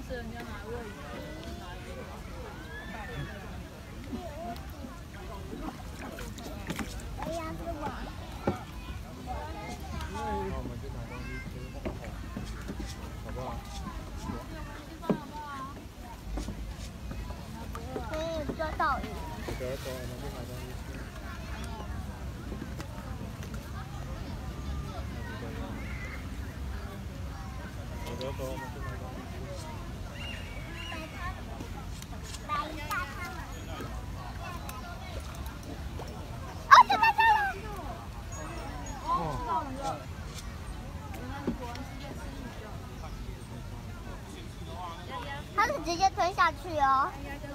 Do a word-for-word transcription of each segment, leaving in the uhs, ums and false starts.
是人家拿鳄鱼，拿一个。 哎呀，是我。 那我们就拿东西吃，好不好？ 可以抓到鱼。 走走，我们去拿东西吃。走走走，我们去拿东西吃。 来一大汤。哦，这边这边。 哦。 它是直接吞下去哦。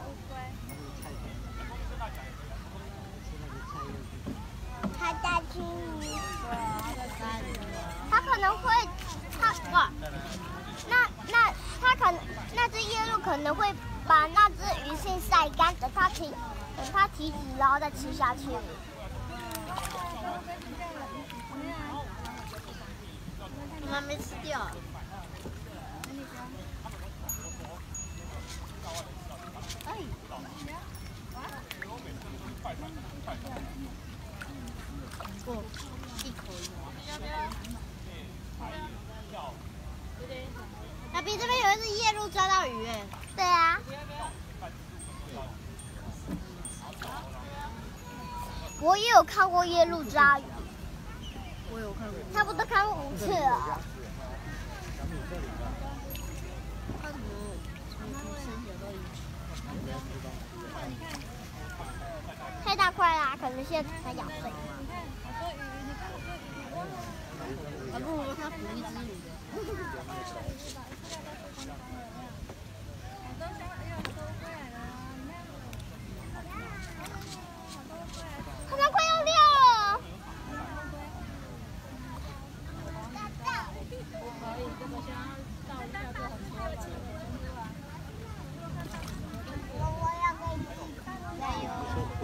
它在吃鱼。它可能会，它哇，那那它可能那只夜鹭可能会把那只鱼线晒干，等它提等它提起，然后再吃下去。 你们还没吃掉。哎。过一口鱼。那边这边有一只夜鹭抓到鱼哎。 对啊。我也有看过夜鹭抓鱼。 我有看过。 差不多看过五次了。 它怎么从从深游到鱼？ 太大块啦，可能现在才咬碎。 还不如它捕一只鱼。 他们快要掉了。 我可以这个先倒一下就很多钱。 我要给你加油。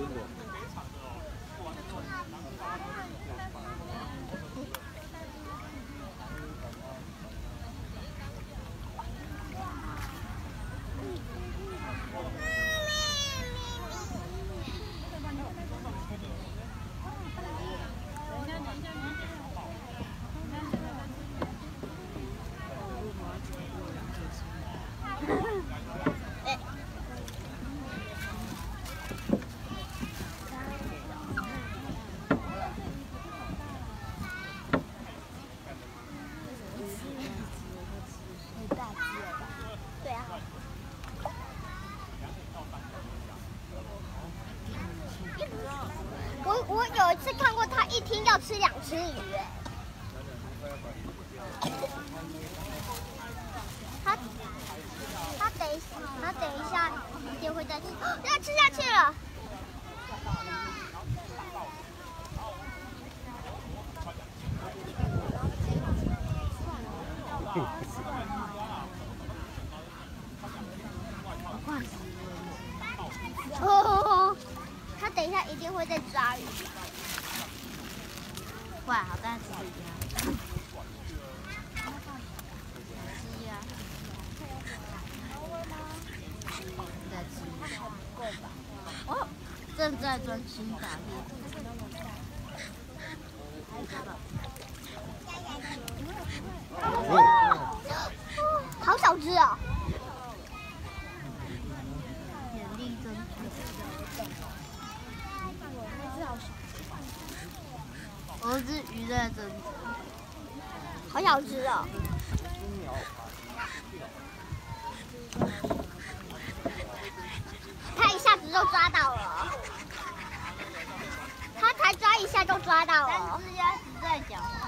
我我有一次看过他一天要吃两只鱼，哎，他他等一他等一下一定会再吃，要吃下去了。哦，他等一下一定会再抓鱼。 哇，好大只的鸭！鸡呀！在吃。哦，正在专心打猎。 哦，好小只哦！ 眼力真好。我只鱼在这里。 好小只哦！他一下子就抓到了，他才抓一下就抓到了。 三只鸭子在讲话。